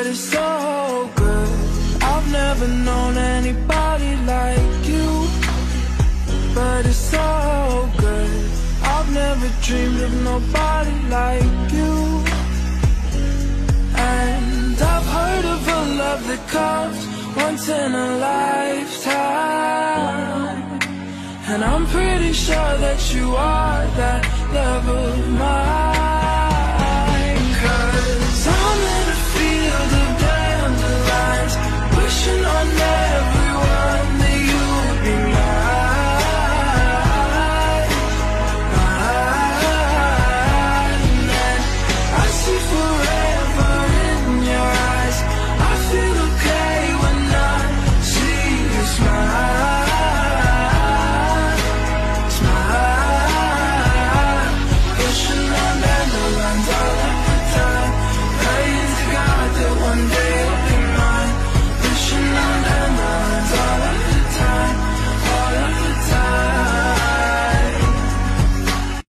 but it's so good. I've never known anybody like you, but it's so good. I've never dreamed of nobody like you. And I've heard of a love that comes once in a lifetime, and I'm pretty sure that you are that love of mine. 'Cause I'm in a field of dandelions, wishing on everyone that you would be mine, mine. And I see forever in your eyes. I feel okay when I see you smile, smile. Pushing on dandelions all of the time, praying to God that one day